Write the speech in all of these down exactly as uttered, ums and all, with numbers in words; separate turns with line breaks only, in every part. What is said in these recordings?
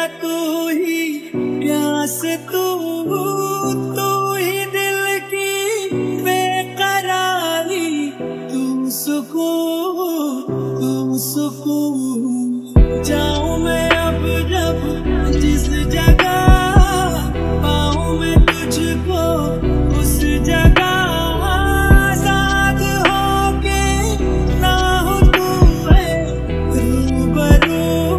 तू ही प्यास, तू तू ही दिल की बेकरारी, तू सुकून तू सुकून। जाऊं मैं अब जब जिस जगह, पाऊं मैं तुझको उस जगह, साथ होके ना हो तू है रूबरू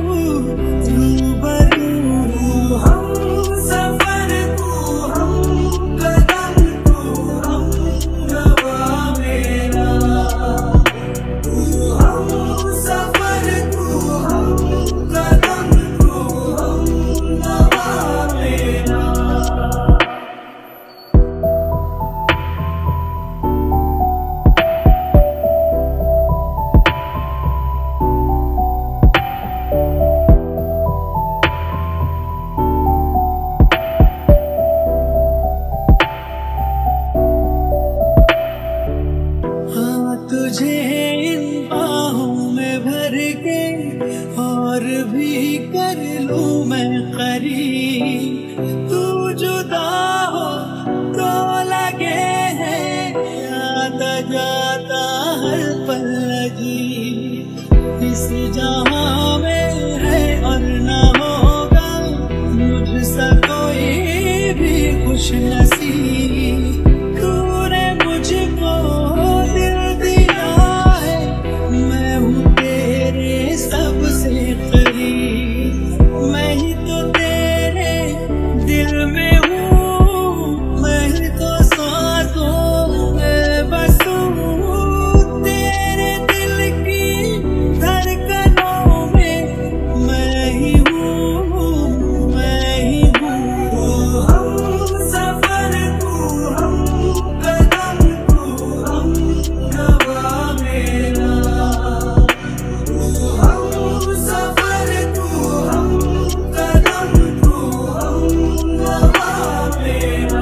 रूबरू। हम सफर तू हम कदम, तू हम गवा मेरा, तू हम सफर तू हम कदम, तू हम गवा मेरा। हाँ तुझे इन बाहों में भर के और भी कर लूं मैं करीब, तू जुदा हो तो लगे है आता जाता हर पल अजीब। इस जहां में है और न होगा मुझसा कोई भी खुश नसीब, तूने मुझको दिल दिया है, मैं हूँ तेरे सबसे करीब, मैं ही तो तेरे दिल में हूँ, मैं ही तो सांसों में बसूं, तेरे दिल की धड़कनों में मैं ही हूँ, मैं ही हूँ। हम सफर तू हम कदम, तू हम गवा मेरा, तू हम सफर तू हम कदम, तू हम गवा मेरा।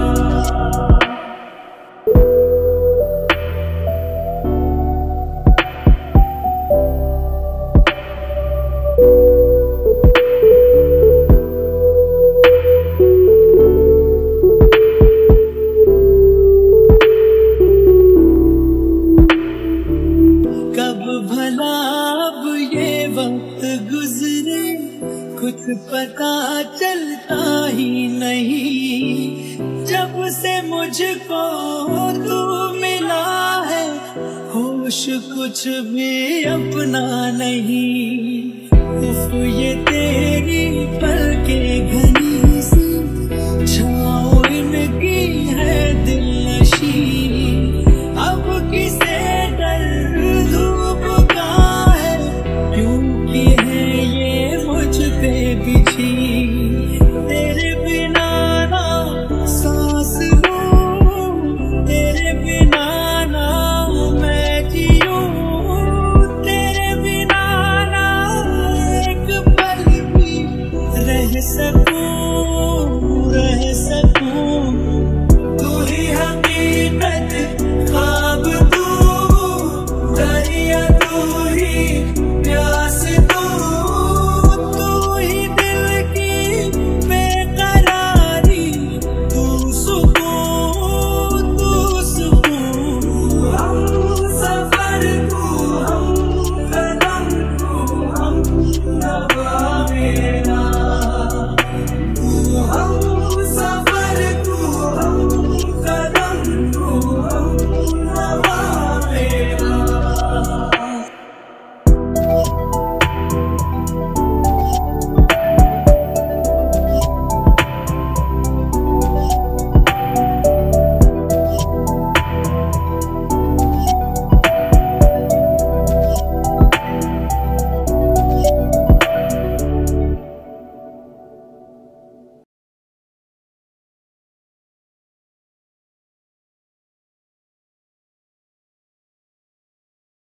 कब भला अब ये वक्त गुजरे, कुछ पता चलता ही नहीं, जब से मुझको तू मिला है होश कुछ भी अपना नहीं। उफ ये तेरी पलकें घनी सी छाँव इनकी है दिलनशी, अब किसे डर धूप का है, क्योंकि है ये मुझ पे बिछी, तेरे बिना ना सांस लूं, तेरे बिना ना मैं जीऊं, तेरे बिना ना एक पल भी रह सकूं, रह सकूं। तू ही हकीकत ख्वाब, तू दरिया, तू ही प्यास, तू तू ही दिल की बेकरारी, तू सुकून तू सुकून। हम सफर तू हम कदम, तू हम गवा मेरा,